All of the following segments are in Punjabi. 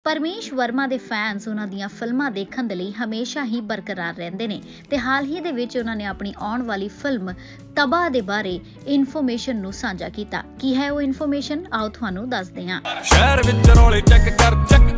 परमेश वर्मा ਦੇ ਫੈਨਸ ਉਹਨਾਂ ਦੀਆਂ ਫਿਲਮਾਂ ਦੇਖਣ ਦੇ ਲਈ ਹਮੇਸ਼ਾ ਹੀ ਬਰਕਰਾਰ ਰਹਿੰਦੇ ਨੇ ਤੇ ਹਾਲ ਹੀ ਦੇ ਵਿੱਚ ਉਹਨਾਂ ਨੇ ਆਪਣੀ ਆਉਣ ਵਾਲੀ ਫਿਲਮ ਤਬਾਹ ਦੇ ਬਾਰੇ ਇਨਫੋਰਮੇਸ਼ਨ ਨੂੰ ਸਾਂਝਾ ਕੀਤਾ। ਕੀ ਹੈ ਉਹ ਇਨਫੋਰਮੇਸ਼ਨ, ਆਓ ਤੁਹਾਨੂੰ ਦੱਸਦੇ ਹਾਂ। ਸ਼ਹਿਰ ਵਿੱਚ ਰੌਲੇ ਚੈੱਕ ਕਰ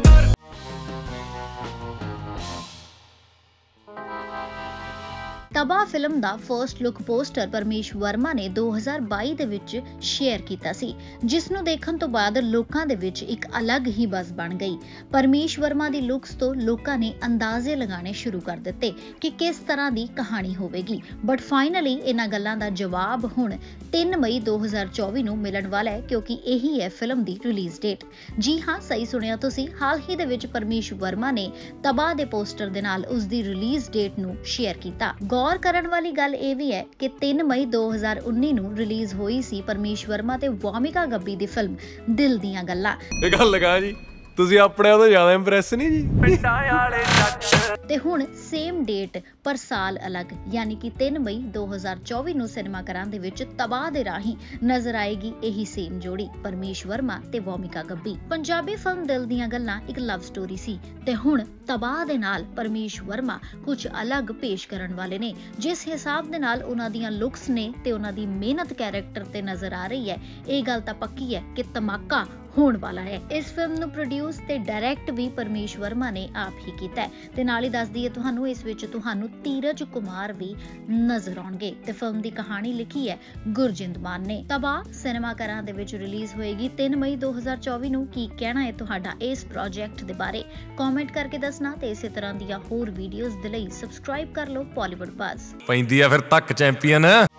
ਤਬਾਹ ਫਿਲਮ ਦਾ first look poster Paramesh Verma ਨੇ 2022 ਦੇ ਵਿੱਚ ਸ਼ੇਅਰ ਕੀਤਾ ਸੀ, ਜਿਸ ਨੂੰ ਦੇਖਣ ਤੋਂ ਬਾਅਦ ਲੋਕਾਂ ਦੇ ਵਿੱਚ ਇੱਕ ਅਲੱਗ ਹੀ ਬਜ਼ ਬਣ ਗਈ। ਪਰਮੇਸ਼ ਵਰਮਾ ਦੀ ਲੁੱਕਸ ਤੋਂ ਲੋਕਾਂ ਨੇ ਅੰਦਾਜ਼ੇ ਲਗਾਉਣੇ ਸ਼ੁਰੂ ਕਰ ਦਿੱਤੇ ਕਿ ਕਿਸ ਤਰ੍ਹਾਂ ਦੀ ਕਹਾਣੀ ਹੋਵੇਗੀ, ਬਟ ਫਾਈਨਲੀ ਇਹਨਾਂ ਗੱਲਾਂ ਦਾ ਜਵਾਬ ਹੁਣ 3 ਮਈ 2024 ਨੂੰ ਮਿਲਣ ਵਾਲਾ ਹੈ, ਕਿਉਂਕਿ ਇਹੀ ਹੈ ਫਿਲਮ ਦੀ ਰਿਲੀਜ਼ ਡੇਟ। ਜੀ ਹਾਂ, ਸਹੀ ਸੁਣਿਆ ਤੁਸੀਂ, ਹਾਲ ਹੀ ਦੇ ਵਿੱਚ ਪਰਮੇਸ਼ ਵਰਮਾ ਨੇ ਤਬਾਹ ਦੇ ਪੋਸਟਰ ਦੇ ਨਾਲ ਉਸ ਦੀ ਰਿਲੀਜ਼ ਡੇਟ ਨੂੰ ਸ਼ੇਅਰ ਕੀਤਾ। ਗੌਰ ਕਰਨ ਵਾਲੀ ਗੱਲ ਇਹ ਵੀ ਹੈ ਕਿ 3 ਮਈ 2019 ਨੂੰ ਰਿਲੀਜ਼ ਹੋਈ ਸੀ ਪਰਮੇਸ਼ ਵਰਮਾ ਤੇ ਵੋਮਿਕਾ ਗੱਬੀ ਦੀ ਫਿਲਮ ਦਿਲ ਦੀਆਂ ਗੱਲਾਂ। ਇਹ ਗੱਲ ਲਗਾ ਜੀ, ਤੁਸੀਂ ਆਪਣੇ ਤੋਂ ਜ਼ਿਆਦਾ ਇੰਪ੍ਰੈਸ ਨਹੀਂ ਜੀ। ਪਿੰਡਾਂ ਵਾਲੇ ਜੱਟ ਤੇ ਹੁਣ ਸੇਮ ਡੇਟ ਪਰ ਸਾਲ ਅਲੱਗ, ਯਾਨੀ ਕਿ 3 ਮਈ 2024 ਨੂੰ ਸਿਨੇਮਾ ਘਰਾਂ ਦੇ ਵਿੱਚ ਤਬਾਹ ਦੇ ਰਾਹੀਂ ਨਜ਼ਰ ਆਏਗੀ ਇਹੀ ਸੇਮ ਜੋੜੀ, ਪਰਮੇਸ਼ ਵਰਮਾ ਤੇ ਵੋਮਿਕਾ ਗੱਬੀ। ਪੰਜਾਬੀ ਫਿਲਮ ਦਿਲ ਦੀਆਂ ਗੱਲਾਂ ਇੱਕ ਲਵ ਸਟੋਰੀ ਸੀ ਤੇ ਹੁਣ ਤਬਾਹ ਦੇ ਨਾਲ ਪਰਮੇਸ਼ ਵਰਮਾ ਕੁਝ ਅਲੱਗ ਪੇਸ਼ ਕਰਨ ਵਾਲੇ ਨੇ। ਜਿਸ ਹਿਸਾਬ ਦੇ ਨਾਲ ਉਹਨਾਂ ਦੀਆਂ ਲੁੱਕਸ ਨੇ ਤੇ ਉਹਨਾਂ ਦੀ ਮਿਹਨਤ ਕੈਰੈਕਟਰ ਤੇ ਨਜ਼ਰ ਆ ਰਹੀ ਹੈ, ਇਹ ਗੱਲ ਤਾਂ ਪੱਕੀ ਹੈ ਕਿ ਧਮਾਕਾ ਹੋਣ ਵਾਲਾ ਹੈ। ਇਸ ਫਿਲਮ ਨੂੰ ਪ੍ਰੋਡਿਊਸ ਤੇ ਡਾਇਰੈਕਟ ਵੀ ਪਰਮੇਸ਼ ਵਰਮਾ ਨੇ ਆਪ ਹੀ ਕੀਤਾ ਹੈ ਤੇ ਨਾਲ ਹੀ ਦੱਸ ਦਈਏ ਤੁਹਾਨੂੰ, ਇਸ ਵਿੱਚ ਤੁਹਾਨੂੰ ਧੀਰਜ ਕੁਮਾਰ ਵੀ ਨਜ਼ਰ ਆਉਣਗੇ ਤੇ ਫਿਲਮ ਦੀ ਕਹਾਣੀ ਲਿਖੀ ਹੈ ਗੁਰਜਿੰਦ ਮਾਨ ਨੇ। ਤਬਾਹ ਸਿਨੇਮਾ ਘਰਾਂ ਦੇ ਵਿੱਚ ਰਿਲੀਜ਼ ਹੋਏਗੀ 3 ਮਈ 2024 ਨੂੰ। ਕੀ ਕਹਿਣਾ ਹੈ ਤੁਹਾਡਾ ਇਸ ਪ੍ਰੋਜੈਕਟ ਦੇ ਬਾਰੇ, ਕਮੈਂਟ ਕਰਕੇ ਦੱਸਣਾ ਤੇ ਇਸੇ ਤਰ੍ਹਾਂ ਦੀਆਂ ਹੋਰ ਵੀਡੀਓਜ਼ ਦੇ ਲਈ ਸਬਸਕ੍ਰਾਈਬ ਕਰ ਲਓ ਬਾਲੀਵੁੱਡ ਬਜ਼। ਪੈਂਦੀ ਆ ਫਿਰ ਤੱਕ ਚੈਂਪੀਅਨ।